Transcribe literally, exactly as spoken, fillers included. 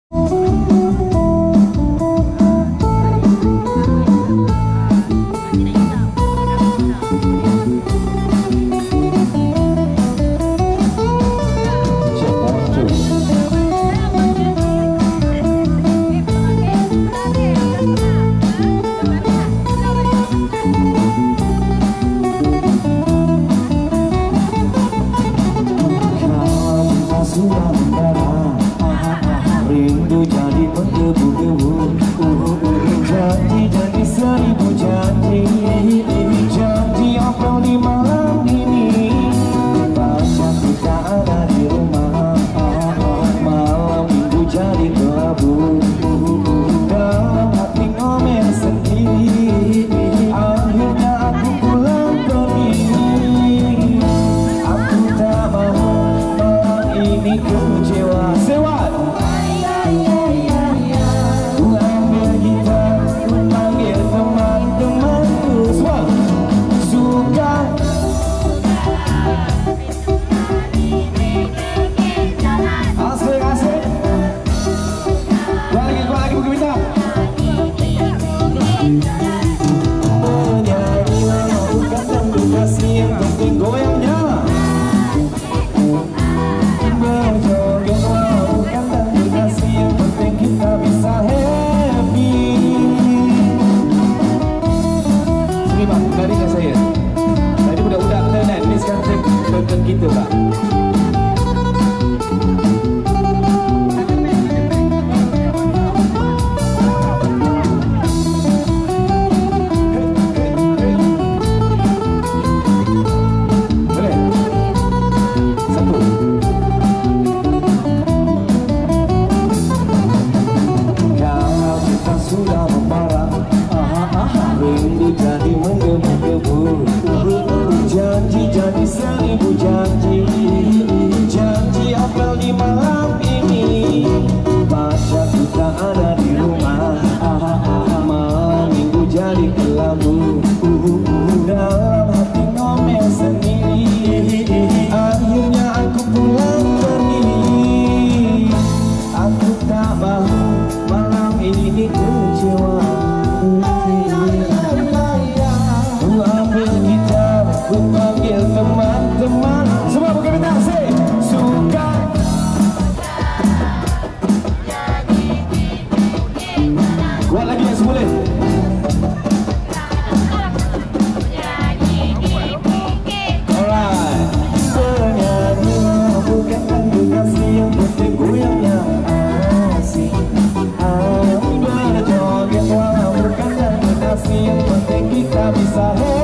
Rindu jadi berdebu-debu, janji jadi seribu janji, janji apel di malam ini. Baca kita ada di rumah, malam minggu jadi kelabu. Dalam hati ngomel sendiri, akhirnya aku pulang pergi. Aku tak mau malam ini kecewa. Sewat. Kita Pak. Boleh? Satu. Kalau kita sudah membara, rindu jadi menggebu-gebu, janji jadi seribu janji, janji apel di malam ini. Baca kita ada di rumah, malam minggu jadi kelabu. Dalam hati ngomel sendiri, akhirnya aku pulang pergi. Aku tak mau malam ini kecewa. Ku ambil gitar, ku panggil teman-teman, semua pakai minta say suka. Kuat lagi yang seboleh. Alright. Bernyanyi bukan tanda kasih, yang penting goyangnya asik. Berjoget walau bukan tanda kasih, yang penting kita bisa